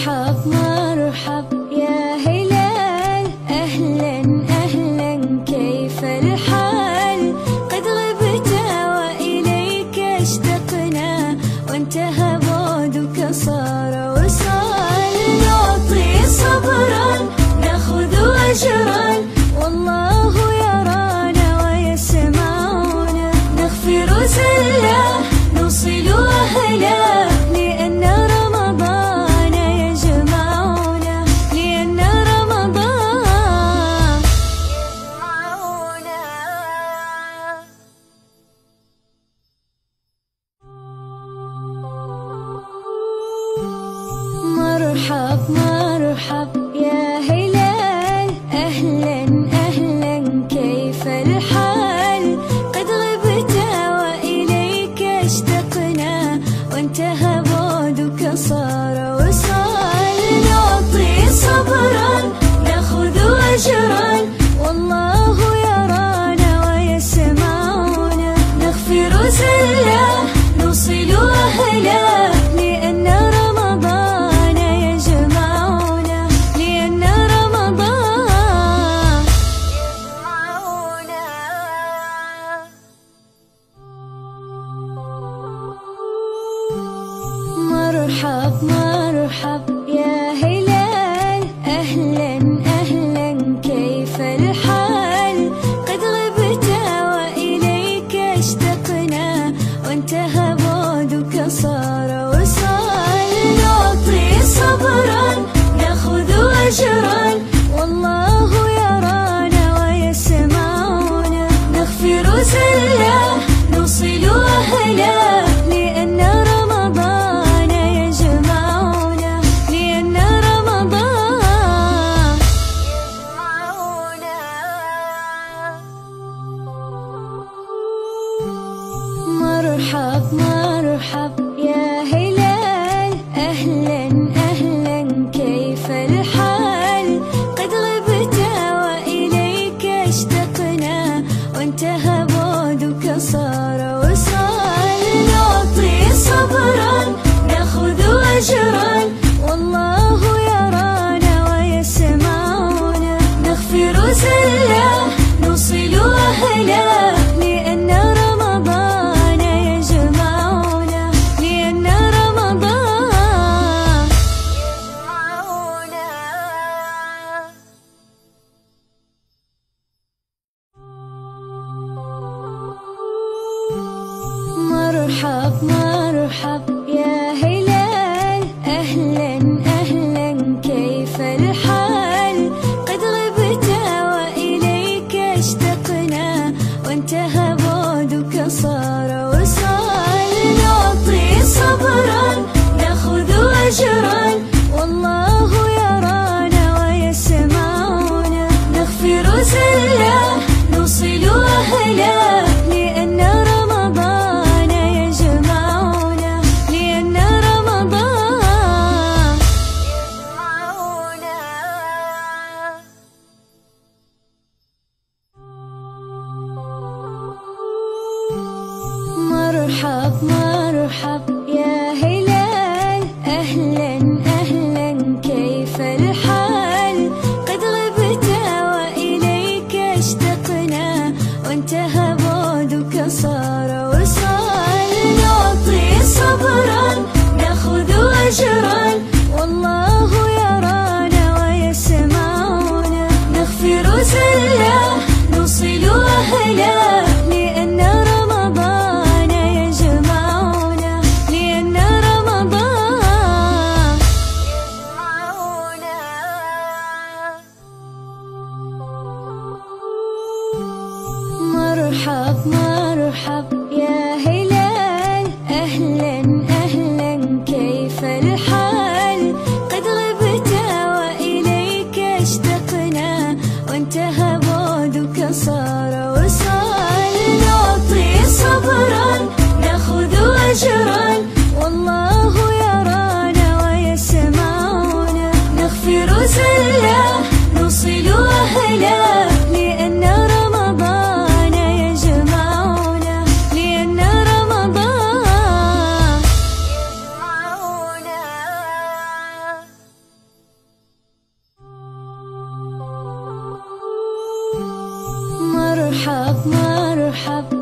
مرحب مرحب يا هلال، أهلا أهلا كيف الحال؟ قد غبت وإليك اشتقنا، وانتهى بعدك صار وصال. نعطي صبرا ناخذ أجرا، والله يرانا ويسمعنا. نغفر زلا نوصل أهلا، لأن رمضان يجمعنا، لأن رمضان يجمعنا. مرحب مرحب يا هلال، أهلا أهلا كيف الحال؟ قد غبت وإليك اشتقنا، وانتهى بعدك صار وصال. نعطي صبرا ناخذ أجرا، والله يرانا ويسمعنا. نغفر زلا نوصل أهلا، لأن رمضان يجمعنا، لأن رمضان يجمعنا. مرحب مرحب يا هلال، أهلا أهلا كيف الحال؟ قد غبت وإليك اشتقنا، وانتهى بعدك صار وصال. نعطي صبرا ناخذ أجرا، والله يرانا ويسمعنا. نغفر زلا نوصل أهلا، لأن رمضان يجمعنا، لأن رمضان يجمعنا. مرحب مرحب يا هلال، أهلا أهلا كيف الحال؟ قد غبت وإليك اشتقنا، وانتهى بعدك صار وصال. نعطي صبرا ناخذ أجرا، والله يرانا ويسمعنا. نغفر زلا نوصل أهلا، لأن رمضان يجمعنا، لأن رمضان يجمعنا. مرحب مرحب يا هلال، أهلا أهلا كيف الحال؟ قد غبت وإليك اشتقنا، وانتهى بعدك صار وصال. نعطي صبرا ناخذ أجرا، والله يرانا ويسمعنا. نغفر زلا نوصل أهلا، لأن رمضان يجمعنا، لأن رمضان يجمعنا. مرحب مرحب يا هلال، أهلا أهلا كيف الحال؟ قد غبت وإليك اشتقنا، وانتهى بعدك صار وصال. نعطي صبرا ناخذ أجرا، والله يرانا ويسمعنا. نغفر زلا نوصل أهلا، لأن رمضان يجمعنا، لأن رمضان يجمعنا. مرحب مرحب يا هلال، أهلا أهلا كيف الحال؟ قد غبت وإليك اشتقنا، وانتهى بعدك صار وصال. نعطي صبرا ناخذ أجرا، والله يرانا ويسمعنا. نغفر زلا نوصل أهلا، لأن رمضان يجمعنا، لأن رمضان مرحب مرحب